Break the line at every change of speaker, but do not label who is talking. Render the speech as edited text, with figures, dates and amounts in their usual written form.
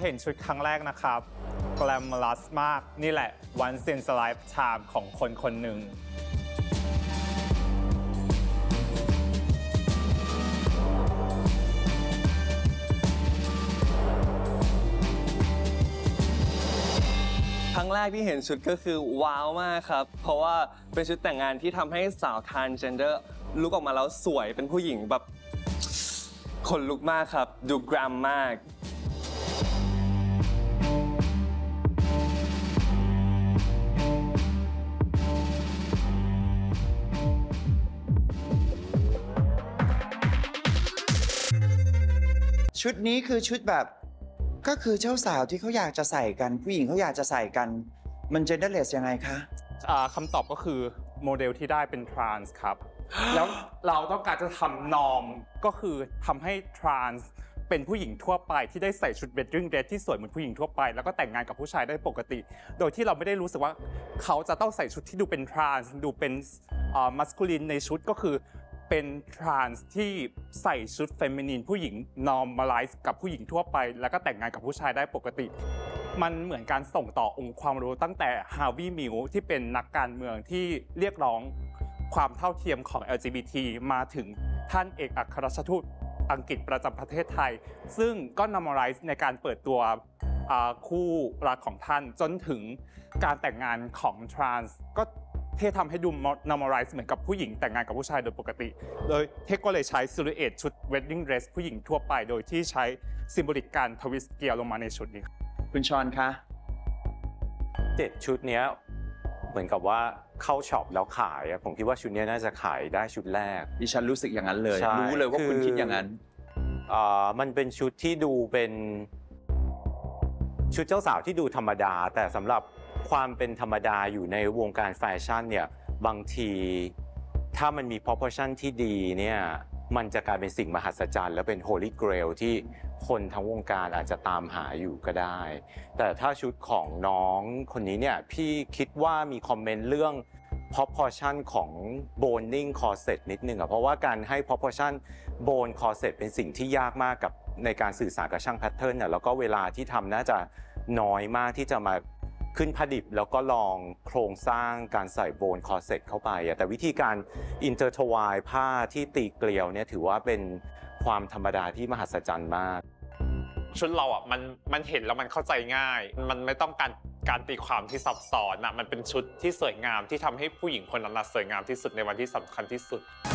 เห็นชุดครั้งแรกนะครับแกลมลัสมากนี่แหละ once in a lifetime ของคนคนหนึ่ง
ครั้งแรกที่เห็นชุดก็คือว้าวมากครับเพราะว่าเป็นชุดแต่งงานที่ทำให้สาว transgender ลุกออกมาแล้วสวยเป็นผู้หญิงแบบขนลุกมากครับดูแกรมมาก
ชุดนี้คือชุดแบบก็คือเจ้าสาวที่เขาอยากจะใส่กันผู้หญิงเขาอยากจะใส่กันมันgenderlessยังไงคะ
คำตอบก็คือโมเดลที่ได้เป็นทรานส์ครับ แล้วเราต้องการจะทำนอมก็คือทำให้ทรานส์เป็นผู้หญิงทั่วไปที่ได้ใส่ชุดเวดดิ้งเดรสที่สวยเหมือนผู้หญิงทั่วไปแล้วก็แต่งงานกับผู้ชายได้ปกติโดยที่เราไม่ได้รู้สึกว่าเขาจะต้องใส่ชุดที่ดูเป็นทรานส์ดูเป็นมัสคูลินในชุดก็คือเป็นทรานส์ที่ใส่ชุดเฟมินีนผู้หญิง normalize กับผู้หญิงทั่วไปแล้วก็แต่งงานกับผู้ชายได้ปกติมันเหมือนการส่งต่อองค์ความรู้ตั้งแต่ฮาร์วีย์มิลล์ที่เป็นนักการเมืองที่เรียกร้องความเท่าเทียมของ LGBT มาถึงท่านเอกอัครราชทูตอังกฤษประจำประเทศไทยซึ่งก็ normalize ในการเปิดตัวคู่รักของท่านจนถึงการแต่งงานของทรานส์ก็เททำให้ดู normalize เหมือนกับผู้หญิงแต่งงานกับผู้ชายโดยปกติโดยเทก็เลยใช้ silhouette ชุด wedding dress ผู้หญิงทั่วไปโดยที่ใช้ symbolic การทวิสต์เกียร์ลงมาในชุดนี้
คุณชอนคะ
7ชุดนี้เหมือนกับว่าเข้าช็อปแล้วขายผมคิดว่าชุดนี้น่าจะขายได้ชุดแรก
ดิฉันรู้สึกอย่างนั้นเลยรู้เลยว่าคุณคิดอย่างนั้น
มันเป็นชุดที่ดูเป็นชุดเจ้าสาวที่ดูธรรมดาแต่สำหรับความเป็นธรรมดาอยู่ในวงการแฟชั่นเนี่ยบางทีถ้ามันมี proportion ที่ดีเนี่ยมันจะกลายเป็นสิ่งมหัศจรรย์และเป็น Holy Grail ที่คนทั้งวงการอาจจะตามหาอยู่ก็ได้แต่ถ้าชุดของน้องคนนี้เนี่ยพี่คิดว่ามีคอมเมนต์เรื่อง proportion ของ boning corset นิดนึงเพราะว่าการให้ proportion bone corset เป็นสิ่งที่ยากมากกับในการสื่อสารกับช่างแพทเทิร์นแล้วก็เวลาที่ทำน่าจะน้อยมากที่จะมาขึ้นผ้าดิบแล้วก็ลองโครงสร้างการใส่โบนคอร์เซ็ตเข้าไปแต่วิธีการอินเตอร์ทวายผ้าที่ตีเกลียวเนี่ยถือว่าเป็นความธรรมดาที่มหัศจรรย์มาก
ชุดเรามันเห็นแล้วมันเข้าใจง่ายมันไม่ต้องการตีความที่ซับซ้อนมันเป็นชุดที่สวยงามที่ทำให้ผู้หญิงคนนั้นสวยงามที่สุดในวันที่สำคัญที่สุด